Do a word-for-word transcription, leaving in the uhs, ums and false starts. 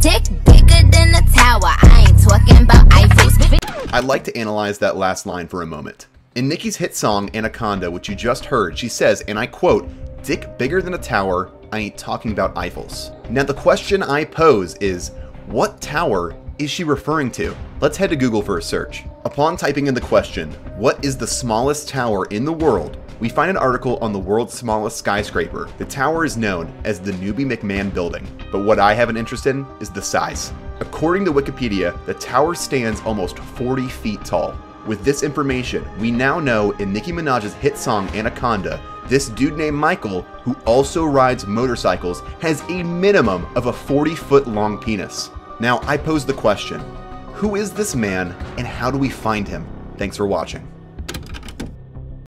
Dick bigger than a tower. I ain't talking about Eiffels. I'd like to analyze that last line for a moment. In Nicki's hit song, Anaconda, which you just heard, she says, and I quote, "Dick bigger than a tower, I ain't talking about Eiffels." Now the question I pose is, what tower is she referring to? Let's head to Google for a search. Upon typing in the question, what is the smallest tower in the world, we find an article on the world's smallest skyscraper. The tower is known as the Newby McMahon Building, but what I have an interest in is the size. According to Wikipedia, the tower stands almost forty feet tall. With this information, we now know in Nicki Minaj's hit song Anaconda, this dude named Michael, who also rides motorcycles, has a minimum of a forty foot long penis. Now I pose the question, who is this man and how do we find him? Thanks for watching.